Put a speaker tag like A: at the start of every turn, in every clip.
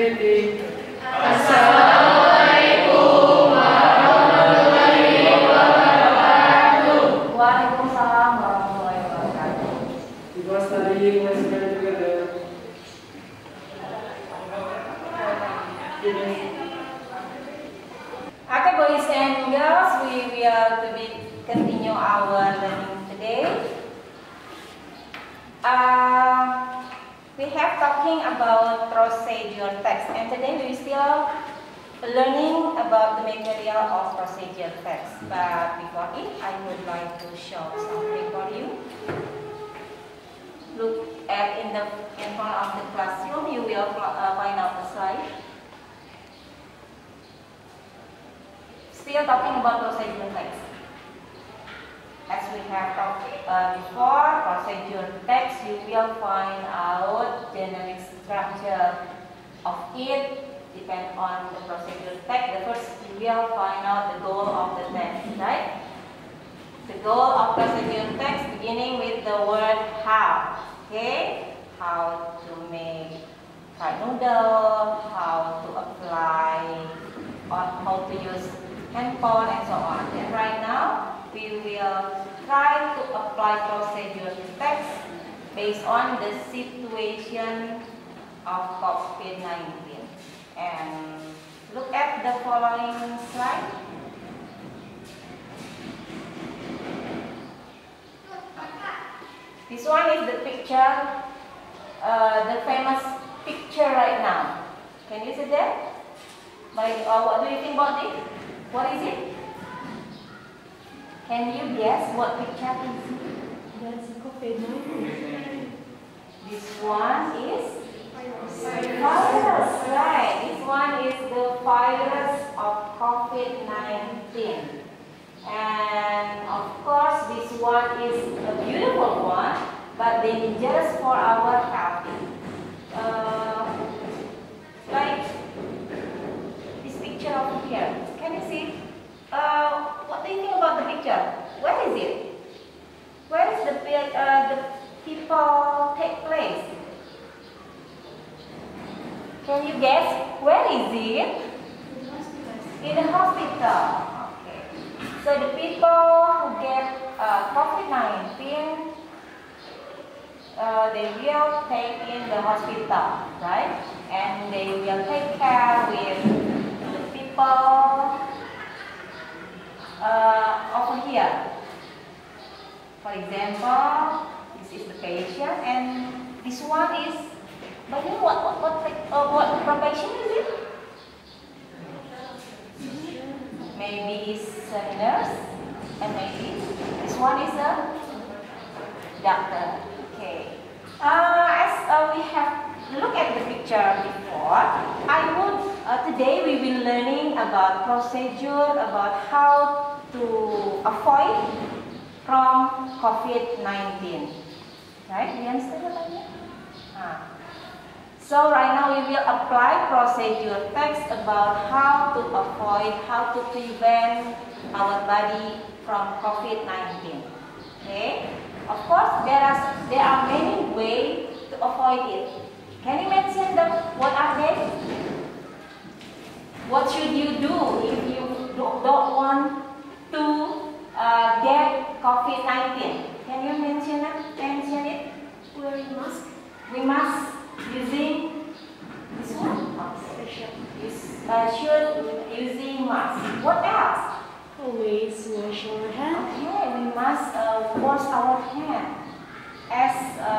A: meeting.
B: Assalamualaikum warahmatullahi wabarakatuh.
C: Waalaikumsalam warahmatullahi wabarakatuh.
A: We were studying, let's learn together.
C: Okay, boys and girls, we will continue our learning today. We have talking about procedure text, and today we still learning about the material of procedure text. But before it, I would like to show something for you. Look at in front of the classroom, you will find out the slide. Still talking about procedure text. As we have talked before, procedure text, you will find out generic structure of it. Depend on the procedure text. The first, you will find out the goal of the text, right? The goal of procedure text beginning with the word how. Okay, how to make fried noodle, how to apply, or how to use handphone, and so on. And right now, we will try to apply procedure text based on the situation of COVID-19. And look at the following slide. This one is the picture, the famous picture right now. Can you see that? What do you think about it? What is it? Can you guess what picture is it?
B: That's COVID-19.
C: This one is virus, right? This one is the virus of COVID-19. And of course, this one is a beautiful one, but dangerous for our health. Like this picture over here. Can you see? What do you think about the picture? Where is it? Where is the people take place? Can you guess? Where is it? In the hospital. Okay. So the people who get COVID-19, they will take in the hospital, right? And they will take care with the people over here. For example, this is the patient, and this one is. But you know what profession is it? Maybe it's a nurse, and maybe this one is a doctor. Okay. As we have looked at the picture before, today we will learning about procedure, about how to avoid from COVID-19. Right? Do you understand what I mean? So right now we will apply procedure text about how to avoid, how to prevent our body from COVID-19. Okay? Of course, there are many ways to avoid it. Can you mention them? What are they? What should you do if you don't want to get COVID-19? Can you mention it?
B: Wearing mask.
C: We must using this one. Should using mask. What else?
B: Always wash your hands.
C: Okay, we must wash our hands as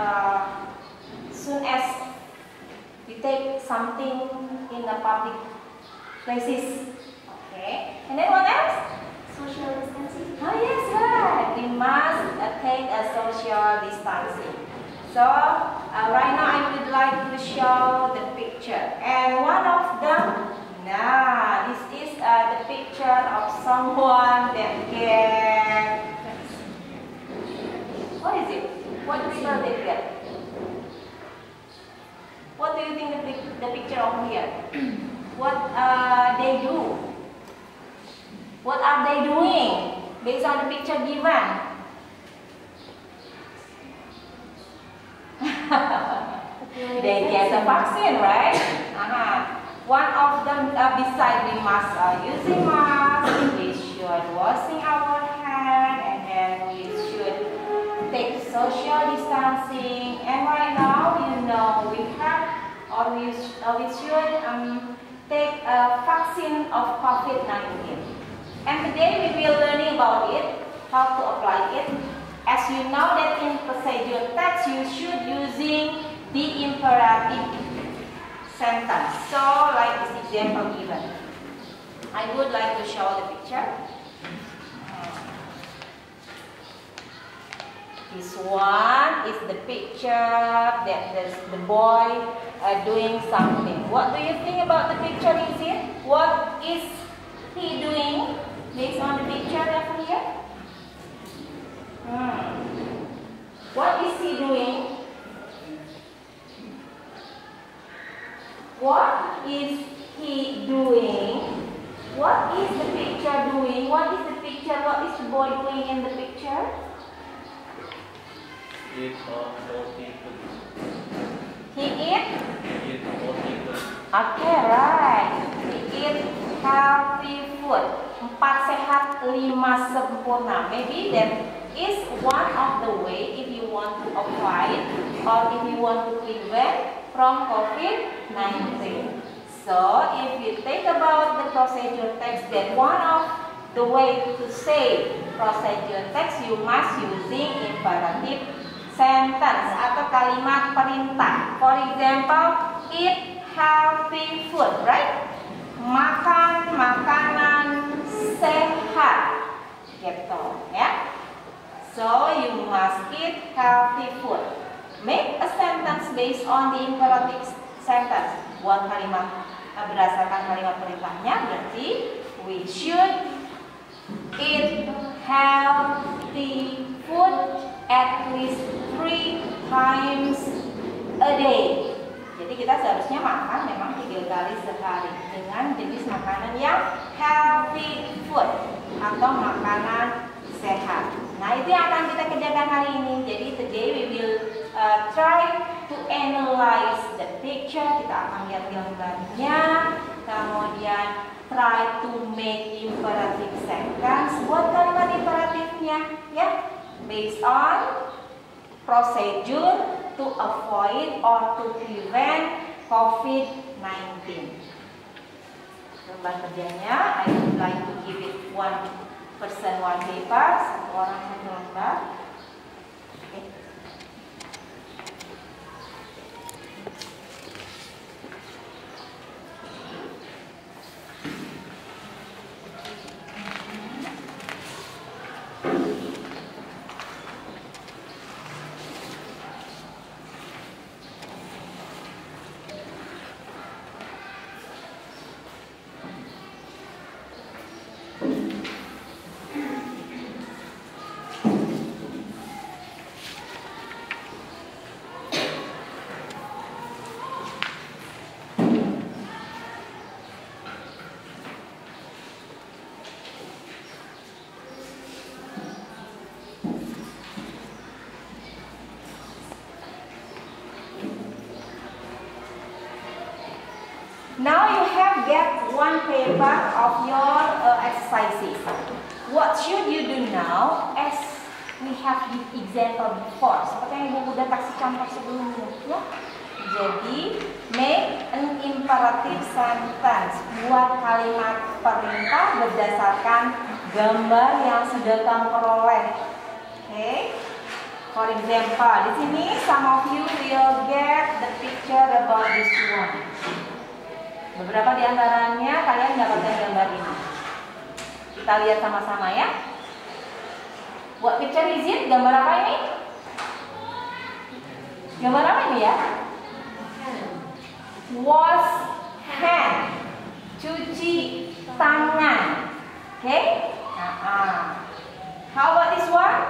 C: soon as we take something in the public places. Okay, and then what else?
B: Social distancing.
C: Oh yes, right. We must take a social distancing. So right now I would like to show the picture, and one of them. Nah, this is the picture of someone that get. What is it? What people they get? What do you think the picture over here? What they do? What are they doing based on the picture given? They get the vaccine, right? besides we must using mask, we should washing our hand, and then we should take social distancing. And right now, you know, we have or we should take a vaccine of COVID-19. And today we will learning about it, how to apply it. As you know that in procedure text you should using the imperative sentence. So like this example given. I would like to show the picture. This one is the picture that the boy doing something. What do you think about the picture? Is it? What is he doing based on the picture over here? What is he doing? What is he doing? What is the picture doing? What is the picture? What is the boy doing in the picture?
D: Eat healthy food.
C: He eat?
D: Eat healthy food.
C: Okay, right. He eat healthy food. 4 sehat, 5 sempurna. Maybe that is one of the way if you want to avoid or if you want to prevent from COVID-19. So if you think about the procedure text, then one of the way to say procedure text you must using imperative sentence atau kalimat perintah. For example, eat healthy food, right? Makan makanan sehat, gitu ya. So you must eat healthy food. Make a sentence based on the imperative sentence. Buat kalimat berdasarkan kalimat perintahnya berarti we should eat healthy food at least 3 times a day. Jadi kita seharusnya makan memang 3 kali sehari dengan jenis makanan yang healthy food atau makanan sehat. Nah, itu yang akan kita kerjakan hari ini. Jadi today we will try to analyze the picture. Kita akan lihat gambarnya, kemudian try to make imperative sentence. Buat kalimat imperatifnya ya, based on procedure to avoid or to prevent COVID-19. Lembar kerjanya, I would like to give it one person one paper, satu orang satu lembar. Okay. Now you have get one paper of your exercises. What should you do now? As we have the example before, seperti yang Ibu udah kasih contoh sebelumnya, ya. Jadi make an imperative sentence. Buat kalimat perintah berdasarkan gambar yang sudah kamu peroleh. Okay. For example, di sini some of you will get the picture about this one. Beberapa di antaranya kalian mendapatkan gambar ini. Kita lihat sama-sama ya. What picture is it? Gambar apa ini? Gambar apa ini ya? Wash hand. Cuci tangan. Oke? Okay? How about this one?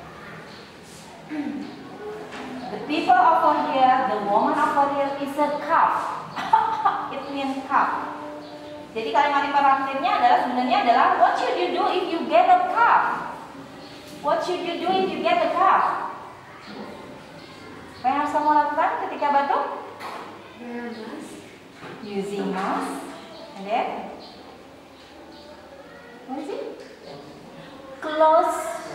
C: The people over here, the woman over here is a calf. It means cup. Jadi kalimat imperatifnya adalah sebenarnya adalah what should you do if you get a cup? What should you do if you get a cup? Apa yang harus kamu lakukan ketika batuk?
B: Wear a mask.
C: Using mask. And then, what is it? Close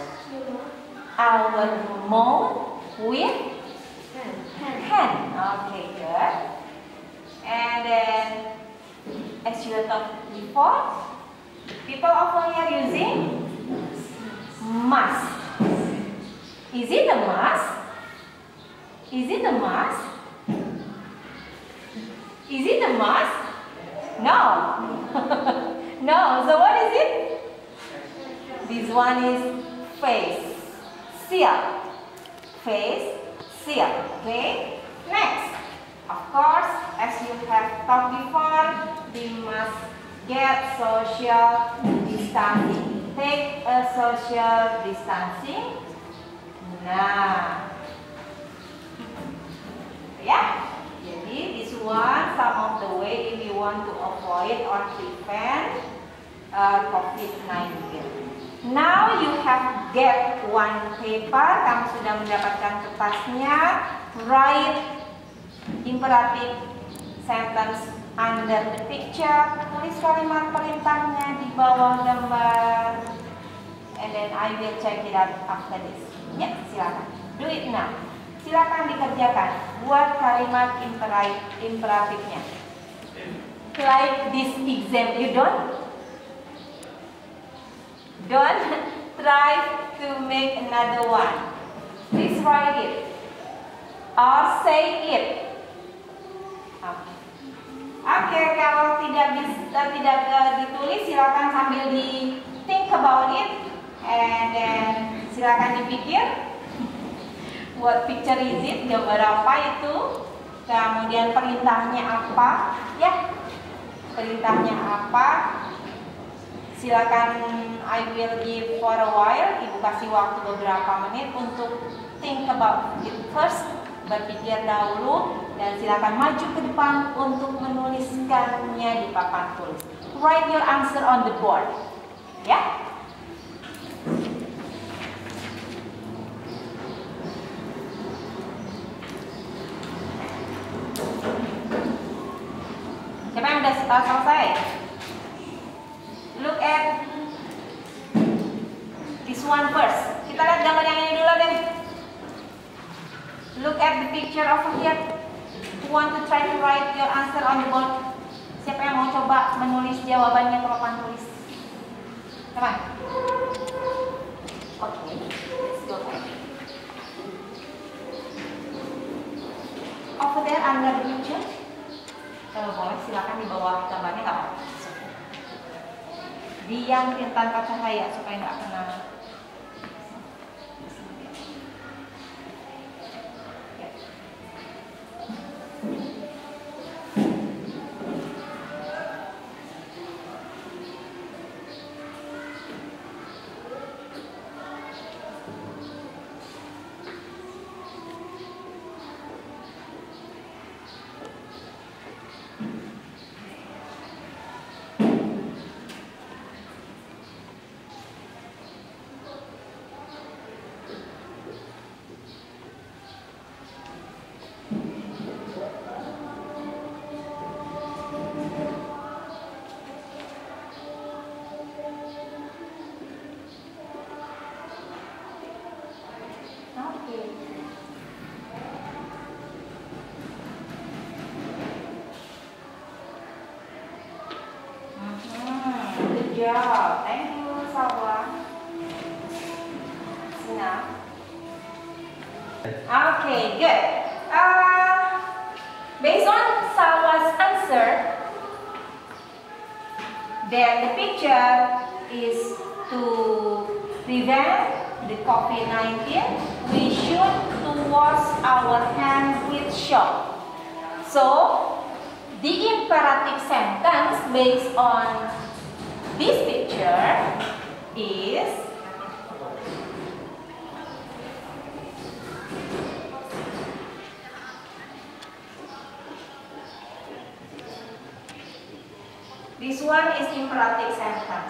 C: our mouth with hand. Okay, good. And then, as you talked before, people often are using mask. Is it a mask? Is it a mask? Is it a mask? No. No. So what is it? This one is face shield. Face shield. Okay. Next, of course, as you have talked before, we must get social distancing. Take a social distancing. Nah, ya. Jadi this one some of the way if you want to avoid or prevent COVID-19. Now you have get one paper. Kamu sudah mendapatkan kertasnya. Write imperative sentence under the picture. Tulis kalimat perintahnya di bawah gambar. And then I will check it out after this. Ya, silakan. Do it now. Silakan dikerjakan. Buat kalimat imperatifnya. Like this example. You don't try to make another one. Please write it or say it. Oke, kalau tidak ditulis, silakan sambil di think about it, and then silakan dipikir. What picture is it? Gambar apa itu? Kemudian perintahnya apa? Ya, perintahnya apa? Silakan, I will give for a while. Ibu kasih waktu beberapa menit untuk think about it first. Berpikir dahulu dan silakan maju ke depan untuk menuliskannya di papan tulis. Write your answer on the board. Ya. Siapa yang sudah selesai? Look at this one first. Kita lihat gambar yang ini dulu deh. Look at the picture over here. Who want to try to write your answer on the board? Siapa yang mau coba menulis jawabannya ke papan tulis? Come on. Okay, let's go ahead. Over there under the picture. Boleh, silakan di bawah gambarnya nggak apa-apa. Diam tanpa cahaya supaya nggak kena. Good job. Thank you, Salwa. Sina. Okay, good. Based on Salwa's answer, then the picture is to prevent the COVID-19. We should to wash our hands with soap. So, the imperative sentence based on this picture is this one is imperative sentence.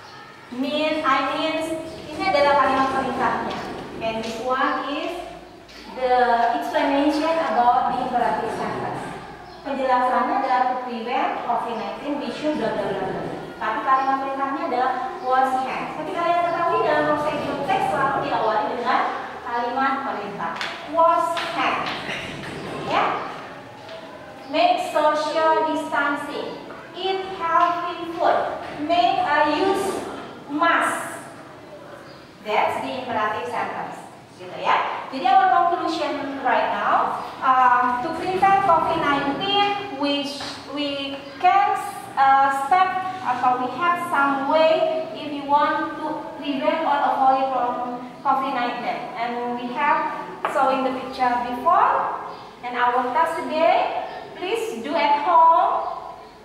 C: Means ini adalah kalimat perintahnya. And this one is the explanation about the imperative sentence. penjelasannya adalah to prevent COVID-19 we should bla bla bla bla. Tapi kalimat perintahnya adalah wash hands. Seperti kalian ketahui dalam prosedur teks selalu diawali dengan kalimat perintah wash hands. Ya. Make social distancing. Eat healthy food. Make a use mask. That's the imperative sentence. Gitu ya. Jadi our conclusion right now, to prevent COVID-19, we can step atau we have some way if you want to prevent or avoid from COVID-19. And we have showing the picture before. And our task today, please do at home.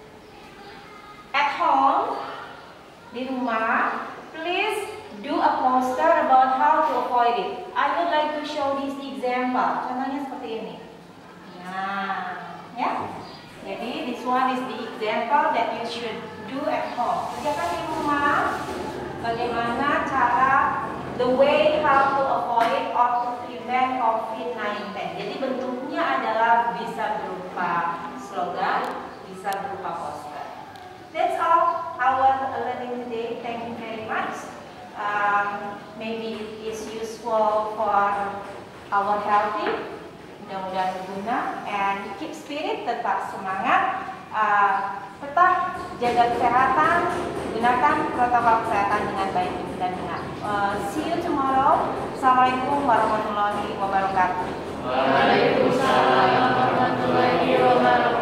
C: At home, di rumah, please do a poster about how to avoid it. I would like to show this example. Contohnya seperti ini. Nah, ya. Jadi this one is the example that you should do at home. Kerjakan di rumah. Bagaimana cara the way how to avoid or to prevent COVID-19. Jadi bentuknya adalah bisa berupa slogan, bisa berupa poster. That's all our learning today. Thank you very much. Maybe it is useful for our healthy, mudah-mudahan berguna, and keep spirit, tetap semangat, tetap jaga kesehatan, gunakan protokol kesehatan dengan baik dan benar. See you tomorrow. Assalamualaikum warahmatullahi wabarakatuh.
A: Waalaikumsalam warahmatullahi wabarakatuh.